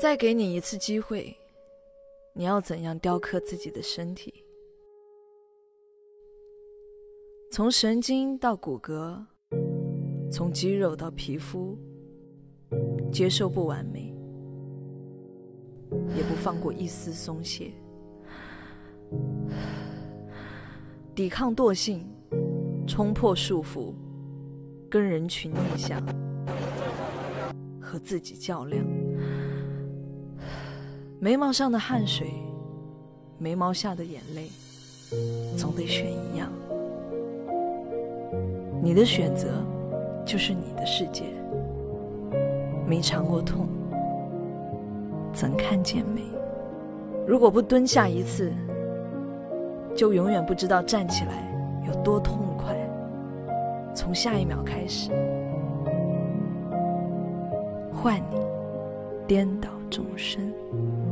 再给你一次机会，你要怎样雕刻自己的身体？从神经到骨骼，从肌肉到皮肤，接受不完美，也不放过一丝松懈，抵抗惰性，冲破束缚，跟人群逆向，和自己较量。眉毛上的汗水，眉毛下的眼泪，总得选一样。你的选择就是你的世界。没尝过痛，怎看见美？如果不蹲下一次，就永远不知道站起来有多痛快。从下一秒开始，换你颠倒众生。